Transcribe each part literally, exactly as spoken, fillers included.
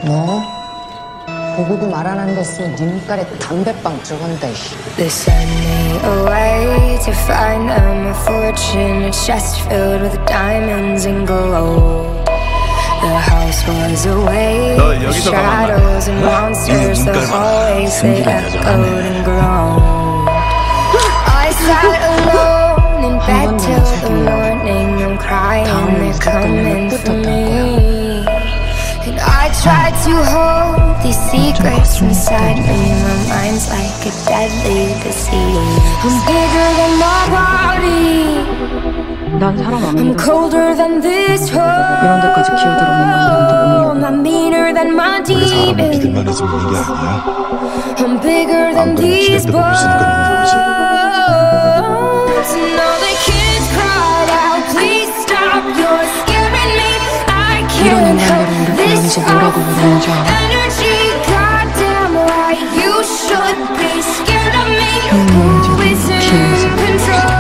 너 보고도 말 안 한댔으면 네 눈깔에 담배빵 들어간다. They sent me away to find them a fortune, a chest filled with diamonds and gold. The house was away, the shadows and monsters, the hallways they echoed and groaned. I sat alone in bed till the morning. I'm crying, they're coming for me. And I tried to hold these secrets inside me. My mind's like a deadly disease. I'm bigger than my body. 난 사람 안 I'm 믿어. colder than this hole. 이런 데까지 기어들어오는 건 I'm meaner than my 원래 사람은 demons. 믿을만 해서 믿는 게 아니야. I'm bigger than 안 그러면 these 기댈 데가 없으니까 믿는 거지. bones. And all the kids cried out, please stop, you're scaring me. I 이런 can't help 인간들을 우리 this 이제 뭐라고 부르는 줄 알아? energy. Goddamn right, you should be scared of me. Who is in control?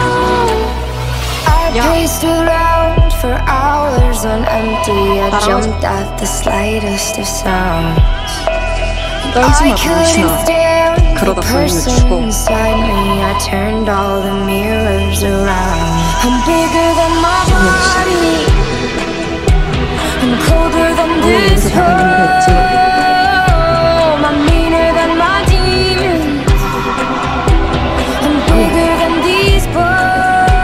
I paced around for hours on empty. I jumped at the slightest of sounds. I couldn't stand the person inside me. I turned all the mirrors around. I'm bigger than my body. I'm colder than this home. I'm meaner than my demons. I'm bigger than these bones.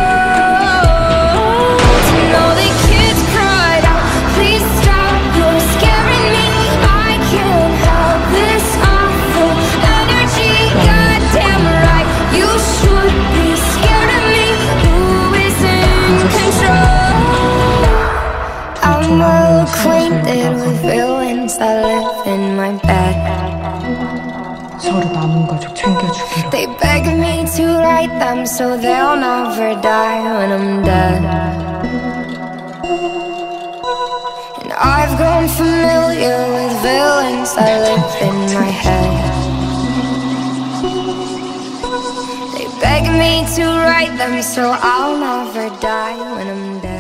And all the kids cried out, please stop, you're scaring me. I can't help this awful energy. Goddamn right, you should be scared of me. Who is in control? I'm well acquainted with villains that live in my bed. 서로 남은 가족 챙겨주기로. They beg me to write them so they'll never die when I'm dead. And I've grown familiar with villains that live in my head. They beg me to write them so I'll never die when I'm dead.